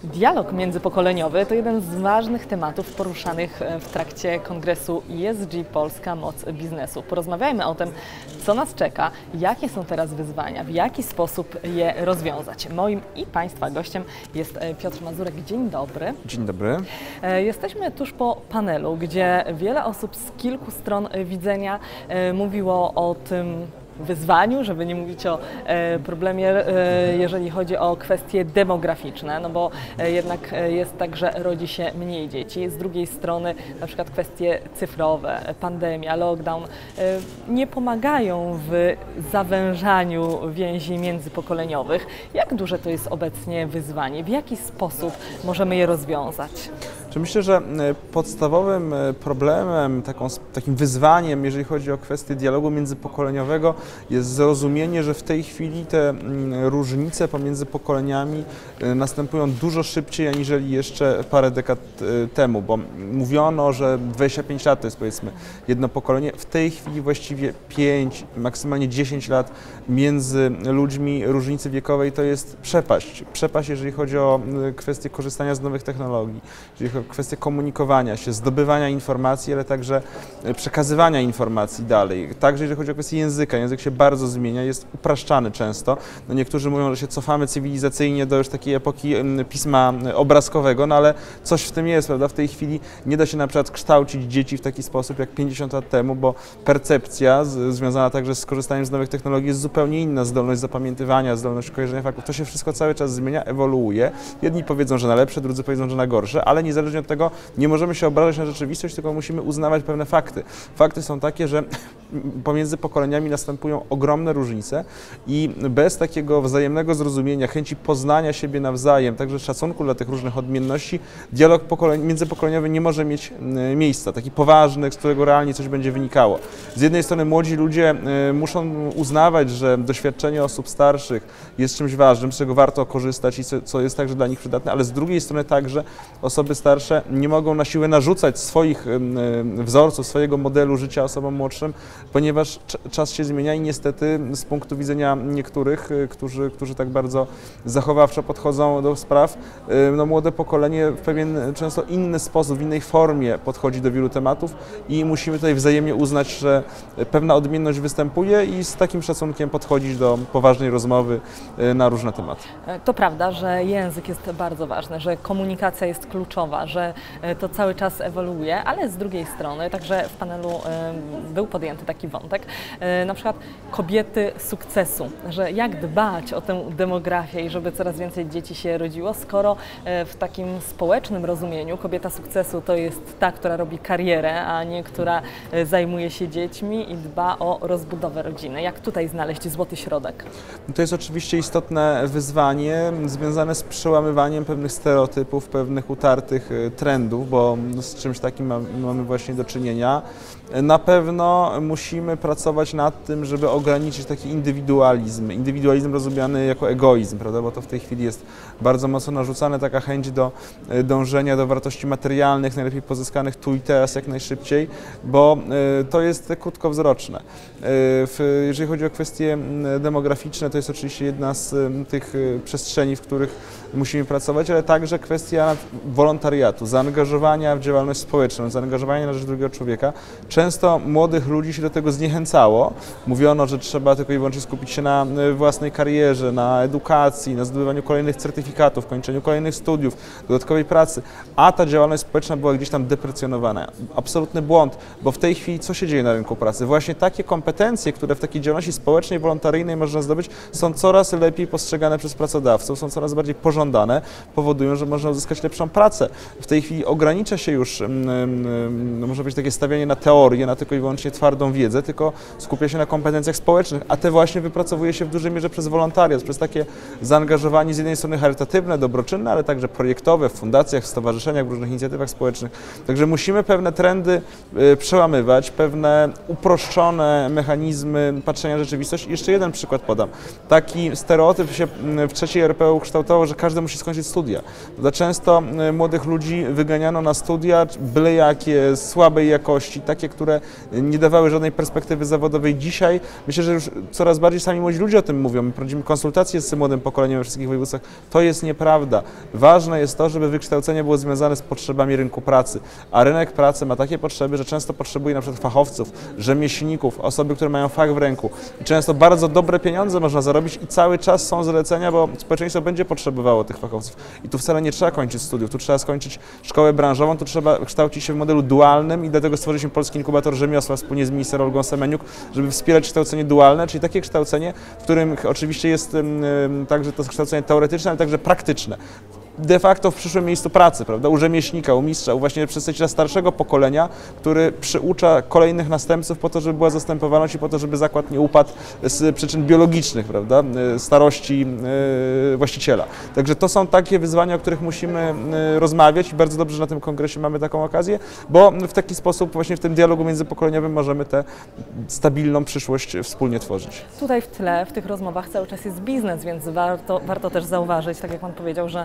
Dialog międzypokoleniowy to jeden z ważnych tematów poruszanych w trakcie kongresu ESG Polska Moc Biznesu. Porozmawiajmy o tym, co nas czeka, jakie są teraz wyzwania, w jaki sposób je rozwiązać. Moim i Państwa gościem jest Piotr Mazurek. Dzień dobry. Dzień dobry. Jesteśmy tuż po panelu, gdzie wiele osób z kilku stron widzenia mówiło o tym wyzwaniu, żeby nie mówić o problemie, jeżeli chodzi o kwestie demograficzne, no bo jednak jest tak, że rodzi się mniej dzieci. Z drugiej strony na przykład kwestie cyfrowe, pandemia, lockdown nie pomagają w zawężaniu więzi międzypokoleniowych. Jak duże to jest obecnie wyzwanie? W jaki sposób możemy je rozwiązać? Myślę, że podstawowym problemem, takim wyzwaniem, jeżeli chodzi o kwestię dialogu międzypokoleniowego, jest zrozumienie, że w tej chwili te różnice pomiędzy pokoleniami następują dużo szybciej aniżeli jeszcze parę dekad temu, bo mówiono, że 25 lat to jest, powiedzmy, jedno pokolenie. W tej chwili właściwie 5, maksymalnie 10 lat między ludźmi różnicy wiekowej to jest przepaść. Przepaść, jeżeli chodzi o kwestię korzystania z nowych technologii, jeżeli chodzi o kwestię komunikowania się, zdobywania informacji, ale także przekazywania informacji dalej. Także jeżeli chodzi o kwestię języka, język się bardzo zmienia, jest upraszczany często. No niektórzy mówią, że się cofamy cywilizacyjnie do już takiej epoki pisma obrazkowego, no ale coś w tym jest, prawda? W tej chwili nie da się na przykład kształcić dzieci w taki sposób jak 50 lat temu, bo percepcja związana także z korzystaniem z nowych technologii jest zupełnie inna. Zdolność zapamiętywania, zdolność kojarzenia faktów, to się wszystko cały czas zmienia, ewoluuje. Jedni powiedzą, że na lepsze, drudzy powiedzą, że na gorsze, ale niezależnie od tego nie możemy się obrażać na rzeczywistość, tylko musimy uznawać pewne fakty. Fakty są takie, że pomiędzy pokoleniami następują ogromne różnice i bez takiego wzajemnego zrozumienia, chęci poznania siebie nawzajem, także szacunku dla tych różnych odmienności, dialog międzypokoleniowy nie może mieć miejsca, taki poważny, z którego realnie coś będzie wynikało. Z jednej strony młodzi ludzie muszą uznawać, że doświadczenie osób starszych jest czymś ważnym, z czego warto korzystać i co jest także dla nich przydatne, ale z drugiej strony także osoby starsze nie mogą na siłę narzucać swoich wzorców, swojego modelu życia osobom młodszym, ponieważ czas się zmienia i niestety z punktu widzenia niektórych, którzy tak bardzo zachowawczo podchodzą do spraw, no młode pokolenie w pewien często inny sposób, w innej formie podchodzi do wielu tematów i musimy tutaj wzajemnie uznać, że pewna odmienność występuje i z takim szacunkiem podchodzić do poważnej rozmowy na różne tematy. To prawda, że język jest bardzo ważny, że komunikacja jest kluczowa, że to cały czas ewoluuje, ale z drugiej strony także w panelu był podjęty taki wątek, na przykład kobiety sukcesu, że jak dbać o tę demografię i żeby coraz więcej dzieci się rodziło, skoro w takim społecznym rozumieniu kobieta sukcesu to jest ta, która robi karierę, a nie która zajmuje się dziećmi i dba o rozbudowę rodziny. Jak tutaj znaleźć złoty środek? To jest oczywiście istotne wyzwanie związane z przełamywaniem pewnych stereotypów, pewnych utartych trendów, bo z czymś takim mamy właśnie do czynienia. Na pewno musimy pracować nad tym, żeby ograniczyć taki indywidualizm rozumiany jako egoizm, prawda? Bo to w tej chwili jest bardzo mocno narzucane, taka chęć do dążenia do wartości materialnych, najlepiej pozyskanych tu i teraz, jak najszybciej, bo to jest krótkowzroczne. Jeżeli chodzi o kwestie demograficzne, to jest oczywiście jedna z tych przestrzeni, w których musimy pracować, ale także kwestia wolontariatu, zaangażowania w działalność społeczną, zaangażowania na rzecz drugiego człowieka. Często młodych ludzi się do tego zniechęcało. Mówiono, że trzeba tylko i wyłącznie skupić się na własnej karierze, na edukacji, na zdobywaniu kolejnych certyfikatów, kończeniu kolejnych studiów, dodatkowej pracy, a ta działalność społeczna była gdzieś tam deprecjonowana. Absolutny błąd, bo w tej chwili co się dzieje na rynku pracy? Właśnie takie kompetencje, które w takiej działalności społecznej, wolontaryjnej można zdobyć, są coraz lepiej postrzegane przez pracodawców, są coraz bardziej pożądane, powodują, że można uzyskać lepszą pracę. W tej chwili ogranicza się już, no może być takie stawianie na teorię, na tylko i wyłącznie twardą wiedzę, tylko skupia się na kompetencjach społecznych, a te właśnie wypracowuje się w dużej mierze przez wolontariat, przez takie zaangażowanie z jednej strony charytatywne, dobroczynne, ale także projektowe w fundacjach, w stowarzyszeniach, w różnych inicjatywach społecznych. Także musimy pewne trendy przełamywać, pewne uproszczone mechanizmy patrzenia na rzeczywistość. Jeszcze jeden przykład podam. Taki stereotyp się w trzeciej RP ukształtował, że każdy musi skończyć studia. Często młodych ludzi wyganiano na studia, byle jakie, słabej jakości, takie, które nie dawały żadnej perspektywy zawodowej. Dzisiaj tutaj myślę, że już coraz bardziej sami młodzi ludzie o tym mówią. My prowadzimy konsultacje z młodym pokoleniem we wszystkich województwach. To jest nieprawda. Ważne jest to, żeby wykształcenie było związane z potrzebami rynku pracy, a rynek pracy ma takie potrzeby, że często potrzebuje na przykład fachowców, rzemieślników, osoby, które mają fach w ręku i często bardzo dobre pieniądze można zarobić i cały czas są zlecenia, bo społeczeństwo będzie potrzebowało tych fachowców. I tu wcale nie trzeba kończyć studiów, tu trzeba skończyć szkołę branżową, tu trzeba kształcić się w modelu dualnym i dlatego stworzyliśmy Polski Inkubator Rzemiosła wspólnie z minister Olgą Semeniuk, żeby wspierać kształcenie dualne, czyli takie kształcenie, w którym oczywiście jest także to kształcenie teoretyczne, ale także praktyczne. De facto w przyszłym miejscu pracy, prawda, u rzemieślnika, u mistrza, u właśnie przedstawiciela starszego pokolenia, który przyucza kolejnych następców po to, żeby była zastępowalność i po to, żeby zakład nie upadł z przyczyn biologicznych, prawda, starości właściciela. Także to są takie wyzwania, o których musimy rozmawiać i bardzo dobrze, że na tym kongresie mamy taką okazję, bo w taki sposób właśnie w tym dialogu międzypokoleniowym możemy tę stabilną przyszłość wspólnie tworzyć. Tutaj w tle, w tych rozmowach cały czas jest biznes, więc warto też zauważyć, tak jak Pan powiedział, że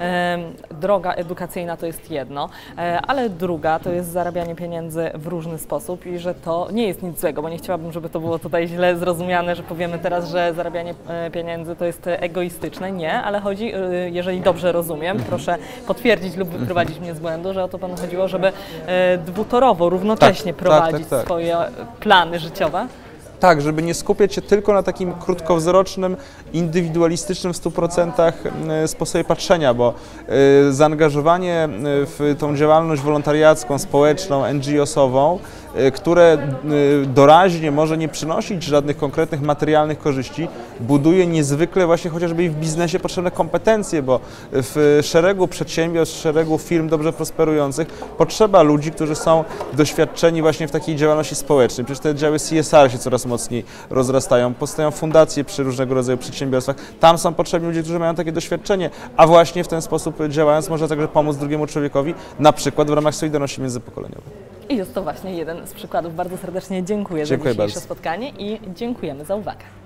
droga edukacyjna to jest jedno, ale druga to jest zarabianie pieniędzy w różny sposób i że to nie jest nic złego, bo nie chciałabym, żeby to było tutaj źle zrozumiane, że powiemy teraz, że zarabianie pieniędzy to jest egoistyczne. Nie, ale chodzi, jeżeli dobrze rozumiem, proszę potwierdzić lub wyprowadzić mnie z błędu, że o to Panu chodziło, żeby dwutorowo, równocześnie prowadzić swoje plany życiowe. Tak, żeby nie skupiać się tylko na takim krótkowzrocznym, indywidualistycznym w 100% sposobie patrzenia, bo zaangażowanie w tą działalność wolontariacką, społeczną, NGO-sową, które doraźnie może nie przynosić żadnych konkretnych materialnych korzyści, buduje niezwykle właśnie chociażby i w biznesie potrzebne kompetencje, bo w szeregu przedsiębiorstw, w szeregu firm dobrze prosperujących potrzeba ludzi, którzy są doświadczeni właśnie w takiej działalności społecznej. Przecież te działy CSR się coraz mocniej rozrastają, powstają fundacje przy różnego rodzaju przedsiębiorstwach. Tam są potrzebni ludzie, którzy mają takie doświadczenie, a właśnie w ten sposób działając można także pomóc drugiemu człowiekowi, na przykład w ramach solidarności międzypokoleniowej. I jest to właśnie jeden z przykładów. Bardzo serdecznie dziękuję za dzisiejsze spotkanie i dziękujemy za uwagę.